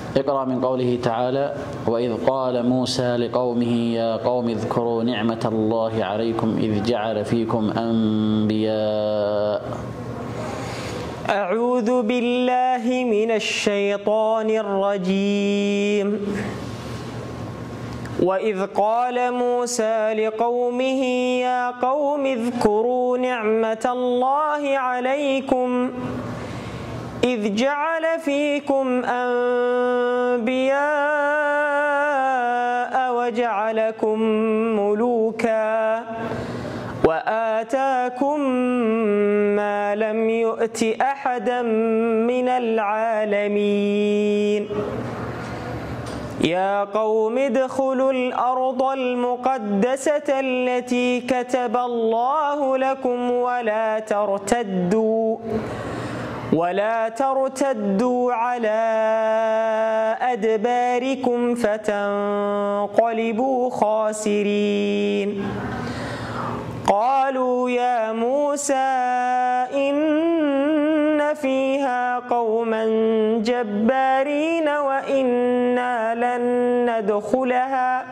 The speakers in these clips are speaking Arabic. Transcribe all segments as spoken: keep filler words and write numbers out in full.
اقرأ من قوله تعالى: وإذ قال موسى لقومه يا قوم اذكروا نعمة الله عليكم إذ جعل فيكم أنبياء. أعوذ بالله من الشيطان الرجيم. وإذ قال موسى لقومه يا قوم اذكروا نعمة الله عليكم إذ جعل فيكم أنبياء وجعلكم ملوكا وآتاكم ما لم يؤت أحدا من العالمين. يا قوم ادخلوا الأرض المقدسة التي كتب الله لكم ولا ترتدوا ولا ترتدوا على أدباركم فتنقلبوا خاسرين. قالوا يا موسى إن فيها قوما جبارين وإنا لن ندخلها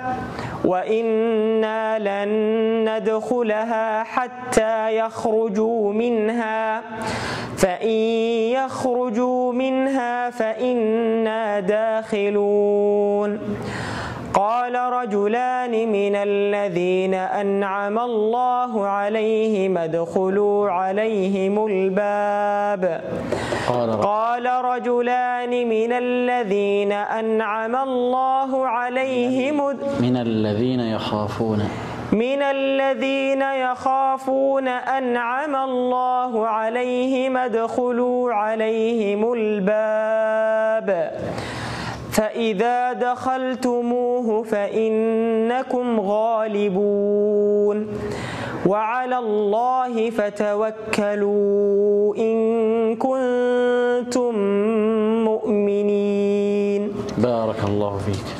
وإنا لن ندخلها حتى يخرجوا منها فإن يخرجوا منها فإنا داخلون. قال رجلان من الذين أنعم الله عليهم ادخلوا عليهم الباب قال رجلان من الذين أنعم الله عليهم من الذين يخافون من الذين يخافون أنعم الله عليهم ادخلوا عليهم الباب فإذا دخلتموه فإنكم غالبون وعلى الله فتوكلوا إن كنتم مؤمنين. بارك الله فيك.